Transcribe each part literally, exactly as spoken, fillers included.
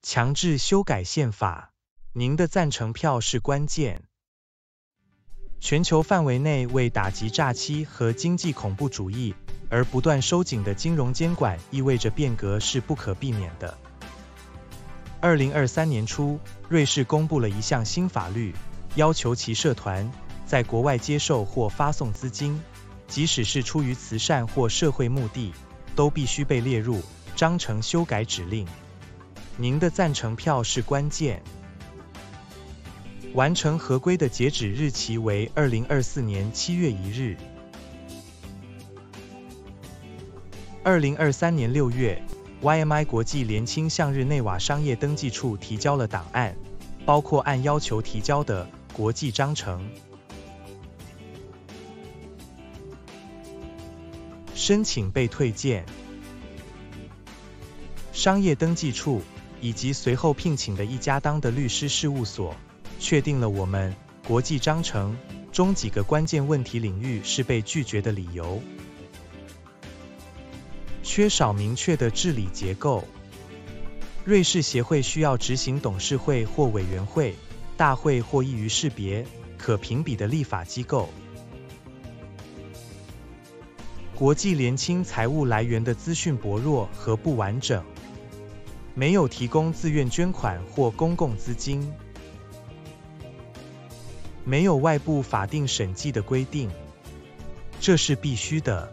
强制修改宪法，您的赞成票是关键。全球范围内为打击诈欺和经济恐怖主义而不断收紧的金融监管意味着变革是不可避免的。二零二三年初，瑞士公布了一项新法律，要求其社团在国外接受或发送资金，即使是出于慈善或社会目的，都必须被列入章程修改指令。您的赞成票是关键。完成合规的截止日期为二零二四年七月一日。二零二三年六月 ，Y M I 国际联清向日内瓦商业登记处提交了档案，包括按要求提交的国际章程、申请被退件、商业登记处以及随后聘请的一家当的律师事务所。确定了我们国际章程中几个关键问题领域是被拒绝的理由：缺少明确的治理结构，瑞士协会需要执行董事会或委员会、大会或易于识别、可评比的立法机构；国际联清财务来源的资讯薄弱和不完整，没有提供自愿捐款或公共资金。没有外部法定审计的规定，这是必须的。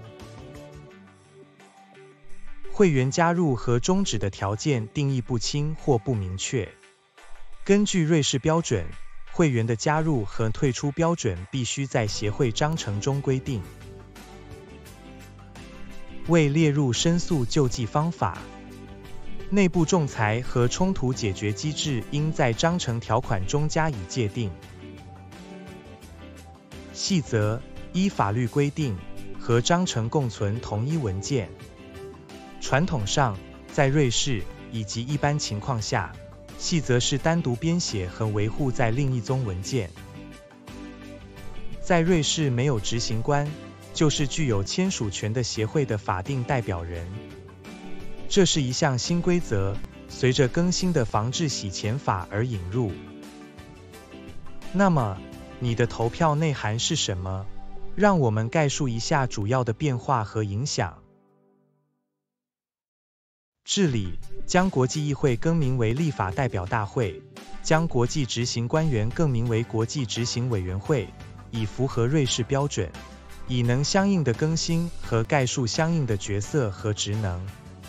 会员加入和终止的条件定义不清或不明确。根据瑞士标准，会员的加入和退出标准必须在协会章程中规定。未列入申诉救济方法，内部仲裁和冲突解决机制应在章程条款中加以界定。细则依法律规定和章程共存同一文件。传统上，在瑞士以及一般情况下，细则是单独编写和维护在另一宗文件。在瑞士没有执行官，就是具有签署权的协会的法定代表人。这是一项新规则，随着更新的防治洗钱法而引入。那么，你的投票内涵是什么？让我们概述一下主要的变化和影响。治理将国际议会更名为立法代表大会，将国际执行官员更名为国际执行委员会，以符合瑞士标准，以能相应的更新和概述相应的角色和职能。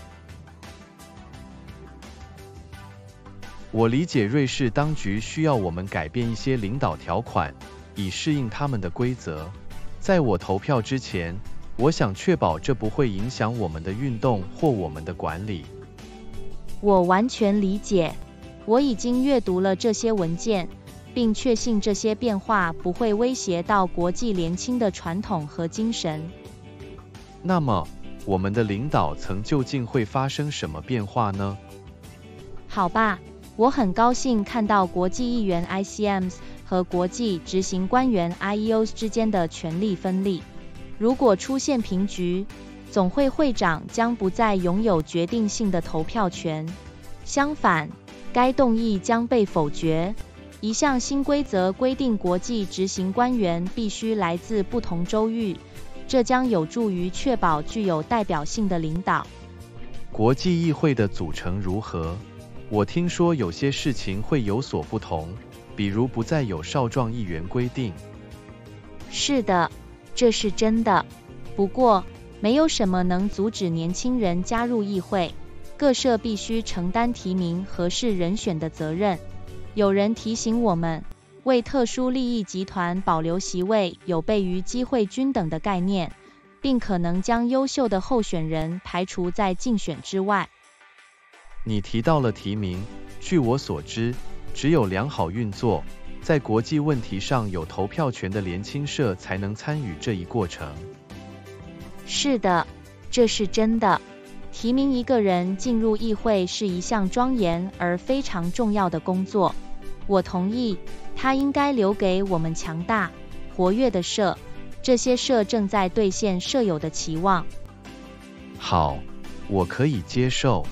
我理解瑞士当局需要我们改变一些领导条款，以适应他们的规则。在我投票之前，我想确保这不会影响我们的运动或我们的管理。 我完全理解。我已经阅读了这些文件，并确信这些变化不会威胁到国际联清的传统和精神。 那么，我们的领导层究竟会发生什么变化呢？ 好吧。我很高兴看到国际议员 I C Ms 和国际执行官员 I E Os 之间的权力分立。如果出现平局，总会会长将不再拥有决定性的投票权。相反，该动议将被否决。一项新规则规定国际执行官员必须来自不同州域，这将有助于确保具有代表性的领导。 国际议会的组成如何？我听说有些事情会有所不同，比如不再有少壮议员规定。 是的，这是真的。不过，没有什么能阻止年轻人加入议会。各社必须承担提名合适人选的责任。有人提醒我们，为特殊利益集团保留席位有悖于机会均等的概念，并可能将优秀的候选人排除在竞选之外。 你提到了提名，据我所知，只有良好运作，在国际问题上有投票权的联清社才能参与这一过程。 是的，这是真的。提名一个人进入议会是一项庄严而非常重要的工作。我同意，它应该留给我们强大、活跃的社。这些社正在兑现社友的期望。 好，我可以接受。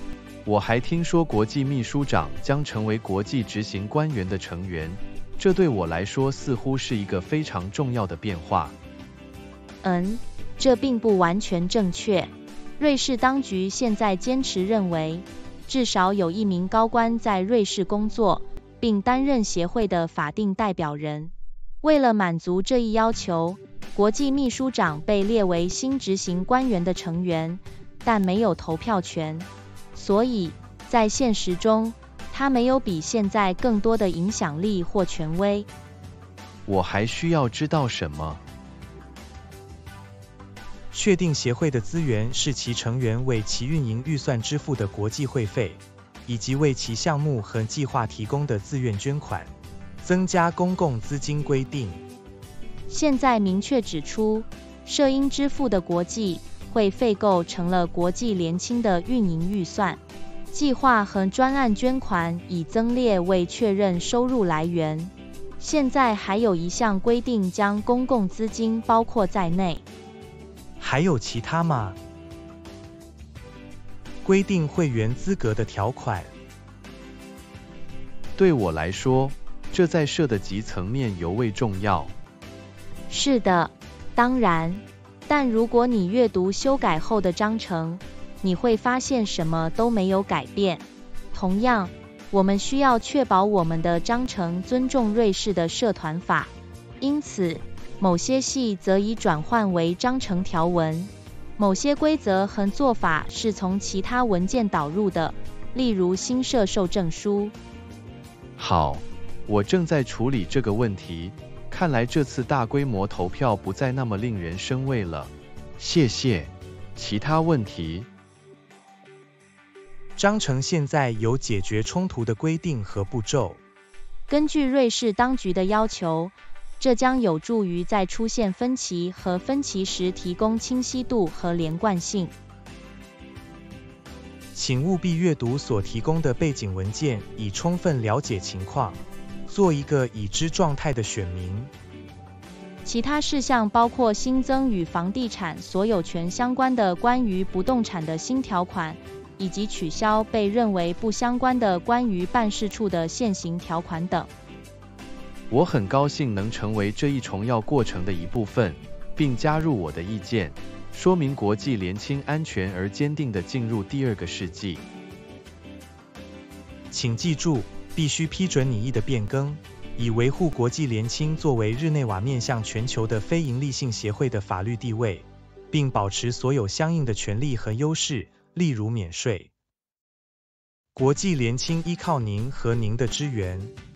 我还听说国际秘书长将成为国际执行官员的成员，这对我来说似乎是一个非常重要的变化。 嗯，这并不完全正确。瑞士当局现在坚持认为，至少有一名高官在瑞士工作，并担任协会的法定代表人。为了满足这一要求，国际秘书长被列为新执行官员的成员，但没有投票权。所以，在现实中，他没有比现在更多的影响力或权威。 我还需要知道什么？ 确定协会的资源是其成员为其运营预算支付的国际会费，以及为其项目和计划提供的自愿捐款。增加公共资金规定。 现在明确指出，社应支付的国际会费构成了国际联青的运营预算。计划和专案捐款已增列未确认收入来源。现在还有一项规定将公共资金包括在内。 还有其他吗？规定会员资格的条款。 对我来说，这在社的级层面尤为重要。 是的，当然。但如果你阅读修改后的章程，你会发现什么都没有改变。同样，我们需要确保我们的章程尊重瑞士的社团法，因此，某些系则已转换为章程条文。某些规则和做法是从其他文件导入的，例如新社授证书。 好，我正在处理这个问题。看来这次大规模投票不再那么令人生畏了。谢谢。其他问题？ 章程现在有解决冲突的规定和步骤。 根据瑞士当局的要求，这将有助于在出现分歧和分歧时提供清晰度和连贯性。 请务必阅读所提供的背景文件，以充分了解情况。做一个已知状态的选民。 其他事项包括新增与房地产所有权相关的关于不动产的新条款，以及取消被认为不相关的关于办事处的现行条款等。 我很高兴能成为这一重要过程的一部分，并加入我的意见，说明国际联青安全而坚定地进入第二个世纪。 请记住，必须批准拟议的变更，以维护国际联青作为日内瓦面向全球的非营利性协会的法律地位，并保持所有相应的权利和优势，例如免税。国际联青依靠您和您的支援。